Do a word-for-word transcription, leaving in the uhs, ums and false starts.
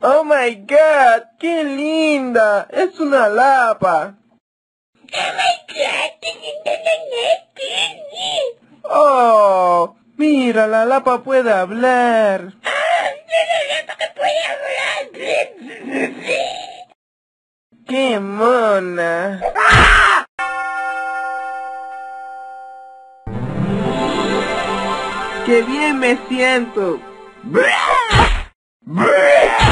Oh my God, qué linda. Es una lapa. Oh my God. Oh, mira, la lapa puede hablar. Ah, la lapa que puede hablar. ¡Qué mona! ¡Qué bien me siento!